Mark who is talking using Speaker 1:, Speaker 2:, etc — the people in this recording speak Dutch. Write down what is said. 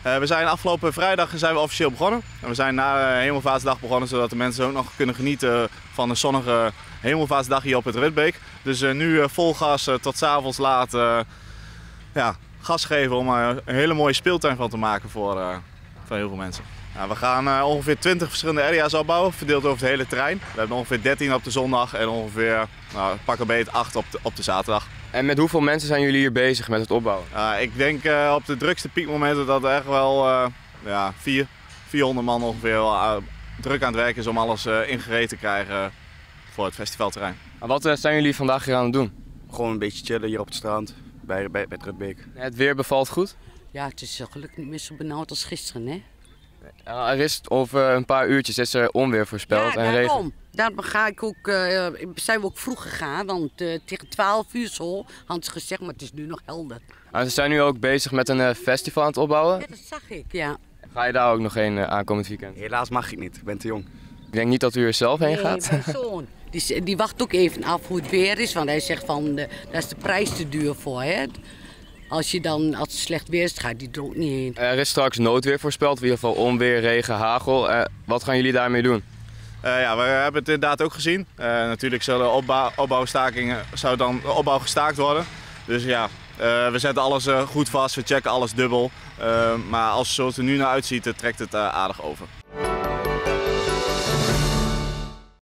Speaker 1: We zijn afgelopen vrijdag zijn we officieel begonnen. En we zijn na Hemelvaartsdag begonnen, zodat de mensen ook nog kunnen genieten van een zonnige Hemelvaartsdag hier op het Rutbeek. Dus nu vol gas tot 's avonds laat gas geven om er een hele mooie speeltuin van te maken voor heel veel mensen. We gaan ongeveer 20 verschillende area's opbouwen, verdeeld over het hele terrein. We hebben ongeveer 13 op de zondag en ongeveer pak een beet 8 op de zaterdag.
Speaker 2: En met hoeveel mensen zijn jullie hier bezig met het opbouwen?
Speaker 1: Ik denk op de drukste piekmomenten dat er echt wel 400 man ongeveer druk aan het werken is om alles ingereed te krijgen voor het festivalterrein.
Speaker 2: Wat zijn jullie vandaag hier aan het doen?
Speaker 3: Gewoon een beetje chillen hier op het strand bij het Rutbeek.
Speaker 2: Het weer bevalt goed?
Speaker 4: Ja, het is gelukkig niet meer zo benauwd als gisteren, hè?
Speaker 2: Er is over een paar uurtjes is er onweer voorspeld en regen.
Speaker 4: Daarom zijn we ook vroeg gegaan, want tegen 12 uur zo hadden ze gezegd, maar het is nu nog helder.
Speaker 2: Ze zijn nu ook bezig met een festival aan het opbouwen.
Speaker 4: Ja, dat zag ik, ja.
Speaker 2: Ga je daar ook nog heen aankomend weekend?
Speaker 3: Helaas mag ik niet, ik ben te jong.
Speaker 2: Ik denk niet dat u er zelf heen gaat.
Speaker 4: Nee, mijn zoon. Die wacht ook even af hoe het weer is, want hij zegt van, daar is de prijs te duur voor, hè. Als het slecht weer is, gaat die er ook niet heen.
Speaker 2: Er is straks noodweer voorspeld, in ieder geval onweer, regen, hagel. Wat gaan jullie daarmee doen?
Speaker 1: We hebben het inderdaad ook gezien. Natuurlijk zou de opbouw gestaakt worden. Dus ja, we zetten alles goed vast, we checken alles dubbel. Maar zoals het er nu naar uitziet, trekt het aardig over.